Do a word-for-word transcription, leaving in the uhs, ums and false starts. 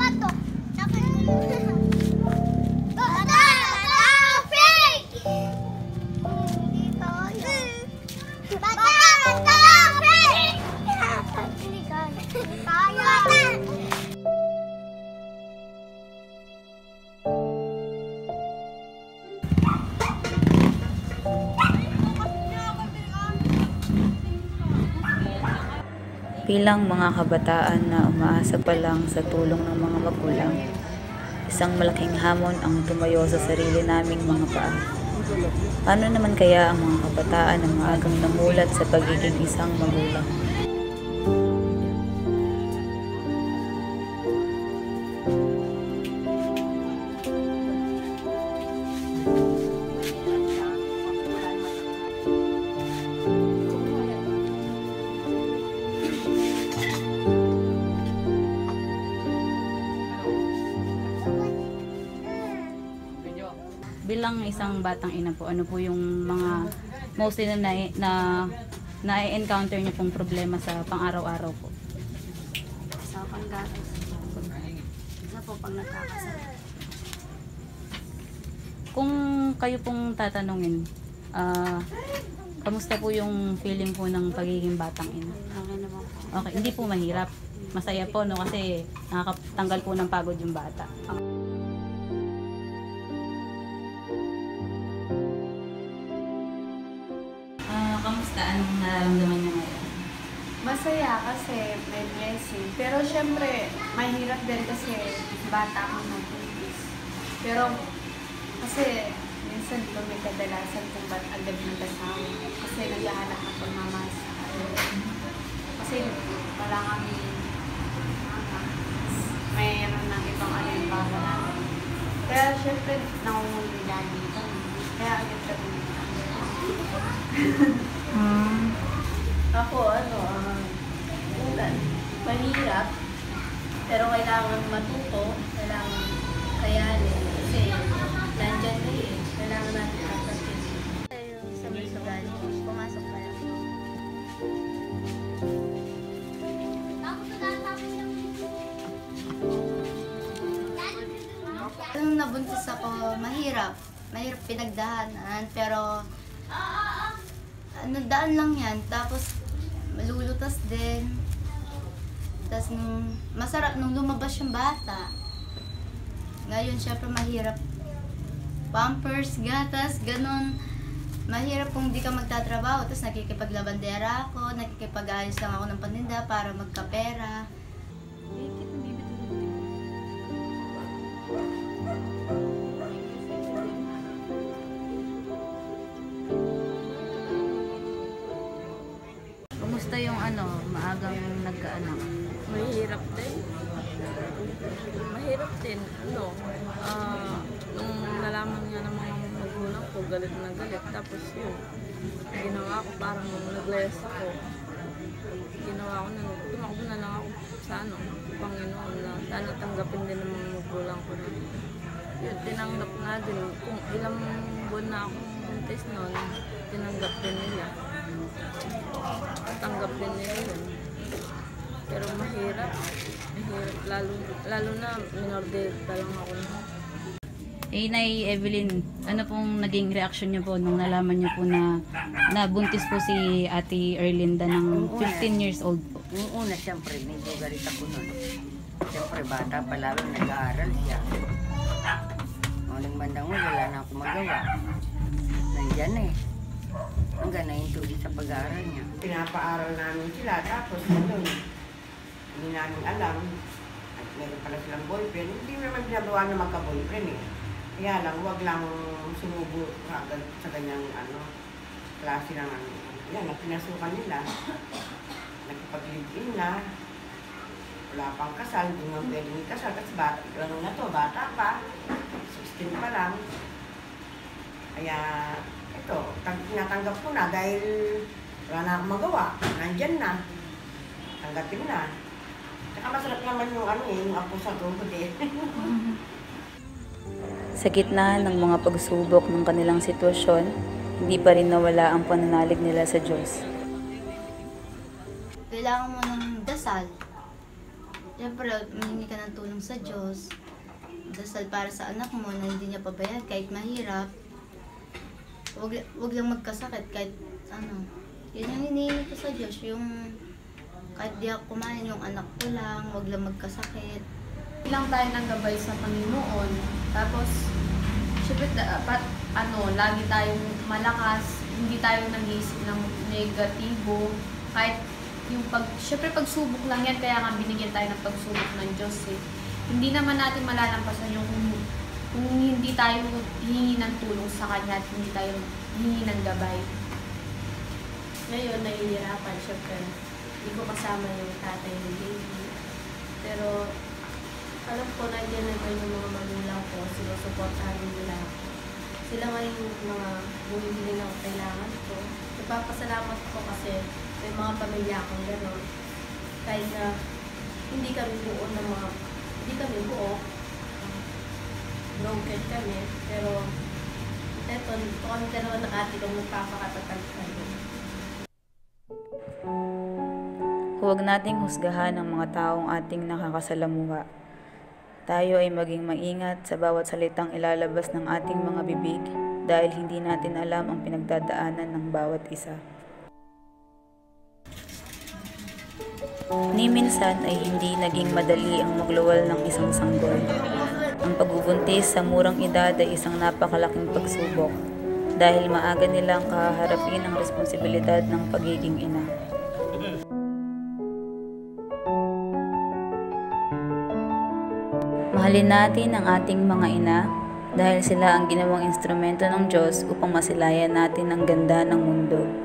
Bilang mga kabataan na umaasa pa lang sa tulong ng mga magulang, isang malaking hamon ang tumayo sa sarili naming mga paa. Paano naman kaya ang mga kabataan na maagang namulat sa pagiging isang magulang? Bilang isang batang ina po, ano po yung mga mostly na na, na encounter niyo pong problema sa pang-araw-araw po? Sa panggatas. Isa po pag nagkakasakit. Kung kayo pong tatanungin, uh, kamusta po yung feeling po ng pagiging batang ina? Okay naman po. Okay, hindi po mahirap. Masaya po, no? Kasi nakakatanggal po ng pagod yung bata. Kamusta? Anong nararamdaman niyo ngayon? Masaya kasi may blessing. Pero syempre, mahirap din kasi bata akong nag-ibis. Pero kasi minsan po may kadalasan kung ba't agad nag-asawa. Kasi naghahanap ng pagmamasa. Kasi wala kami mayroon ng ibang ano yung bago namin. Kaya syempre, nangungulila dito. Kaya agad kami Hmm. Ako, ano, uh, ulan, mahirap, pero kailangan matuto, kailangan kayanin, kasi nandyan na eh, kailangan natin kapatid. Yung sa may sugali, pumasok pa lang. Nung nabuntis ako, mahirap. Mahirap pinagdahanan, pero ano, daan lang yan. Tapos malulutas din. Tapos nung masarap nung lumabas yung bata. Ngayon syempre mahirap. Pampers, gatas, ganun. Mahirap kung di ka magtatrabaho. Tapos nakikipaglabandera ako, nakikipag-ayos lang ako ng paninda para magkapera. Kumusta yung ano, maagang nagkaanak? Mahirap din. Mahirap din, ano, uh, nung nalaman nga ng mga magulang ko, galit na galit. Tapos yun, ginawa ko parang nung nag-less ako, ginawa ko na, tumakbo na lang ako sa ano, Panginoon na sana tanggapin din ng mga magulang ko na. Yun, tinanggap na din. Kung ilang buwan na akong buntis noon, tinanggap din nila. Tanggap din nila yun. Pero mahirap. Mahirap. Lalo, lalo na minor de pa lang ako na. Eh, Nay Evelyn, ano pong naging reaction niyo po nung nalaman niyo po na nabuntis po si Ate Erlinda ng fifteen years old po? Noong una, siyempre, medyo galit ako nun. Siyempre, bata pa lalo, nag-aaral siya. Maling bandang mo, wala na ako magawa. Nandyan eh. Hanggang na yung tuloy sa pag-aaral niya. Pinapaaral namin sila, tapos ano, hindi namin alam. At meron pala silang boyfriend. Hindi naman ginagawa na magka-boyfriend eh. Kaya lang, huwag lang sumubo agad sa ganyang ano, klase ng ano. Yan, na pinasukan nila. Nagpag-live-in na. Wala pang kasal, hindi nga pwedeng ikasal. Kasi bata, ano na to, bata pa. sixteen pa lang. Kaya, ito, tinatanggap ko na dahil wala na akong magawa. Nandyan na. Tanggapin na. Tsaka masarap naman yung ano eh, yung apo sa tuhod eh. Sa gitna ng mga pagsubok ng kanilang sitwasyon, hindi pa rin nawala ang pananalig nila sa Diyos. Kailangan mo ng dasal. Siyempre, humingi ka ng tulong sa Diyos. Dasal para sa anak mo na hindi niya pabayaan kahit mahirap. Huwag, huwag lang magkasakit kahit ano. Yun yung hinihingi ko sa Diyos, yung kahit di ako kumain, yung anak ko lang, huwag lang magkasakit. Lang tayo ng gabay sa Panginoon. Tapos, syempre, dapat, ano, lagi tayong malakas, hindi tayo nag-iisip ng negatibo. Kahit yung pag, syempre pagsubok lang yan, kaya nga binigyan tayo ng pagsubok ng Diyos eh. Hindi naman natin malalampasan yung kung, kung hindi tayo hihingi ng tulong sa Kanya at hindi tayo hihingi ng gabay. Ngayon, nahihirapan, syempre. Hindi ko kasama yung tatay ni baby. Pero, alam ko na dyan naman yung mga magulang ko, sinusuportahan nila. Sila nga yung mga bumibili ng kailangan ko. Nagpapasalamat ko kasi may mga pamilya akong gano'n. Kahit na hindi kami buo ng mga, hindi kami buo. Broken kami. Pero, eto, dito kami dalawa ng ate kong nagpapakatatag kami. Huwag nating husgahan ang mga taong ating nakakasalamuha. Tayo ay maging maingat sa bawat salitang ilalabas ng ating mga bibig dahil hindi natin alam ang pinagdadaanan ng bawat isa. Ni minsan ay hindi naging madali ang magluwal ng isang sanggol. Ang pagbubuntis sa murang edad ay isang napakalaking pagsubok dahil maaga nilang kaharapin ang responsibilidad ng pagiging ina. Mahalin natin ang ating mga ina dahil sila ang ginawang instrumento ng Diyos upang masilayan natin ang ganda ng mundo.